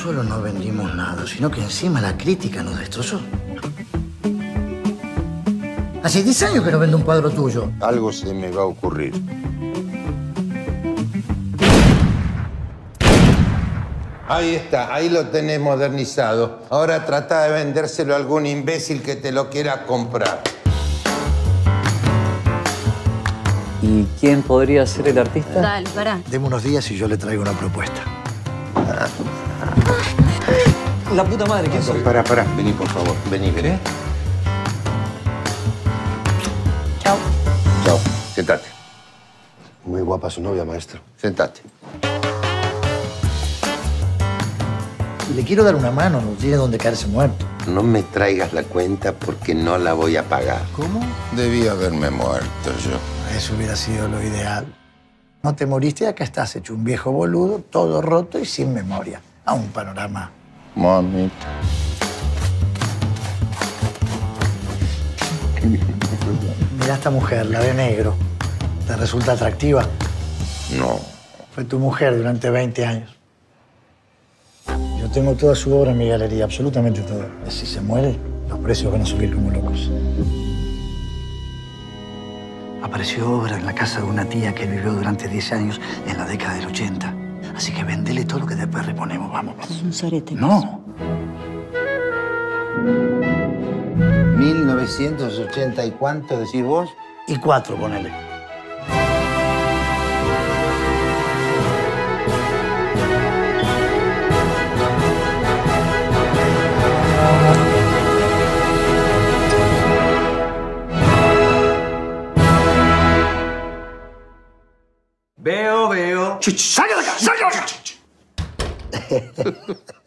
solo no vendimos nada, sino que encima la crítica nos destrozó. Hace 10 años que no vendo un cuadro tuyo. Algo se me va a ocurrir. Ahí está, ahí lo tenés modernizado. Ahora trata de vendérselo a algún imbécil que te lo quiera comprar. ¿Y quién podría ser el artista? Dale, pará. Deme unos días y yo le traigo una propuesta. La puta madre, ¿quién soy? Pará, vení, por favor. Vení. ¿Qué? Chau. Chao, sentate. Muy guapa su novia, maestro. Sentate. Le quiero dar una mano, no tiene donde caerse muerto. No me traigas la cuenta porque no la voy a pagar. ¿Cómo? Debí haberme muerto yo. Eso hubiera sido lo ideal. No te moriste y acá estás hecho un viejo boludo, todo roto y sin memoria. A un panorama. Mami. Mira esta mujer, la de negro. ¿Te resulta atractiva? No. Fue tu mujer durante 20 años. Yo tengo toda su obra en mi galería, absolutamente toda. Si se muere, los precios van a subir como locos. Apareció obra en la casa de una tía que vivió durante 10 años en la década del 80. Así que vendele todo lo que después reponemos, vamos. Es un sorete. No. 1980 y cuánto decís vos. Y 4, ponele. Veo. ¡Salga de acá! ¡Salga de acá!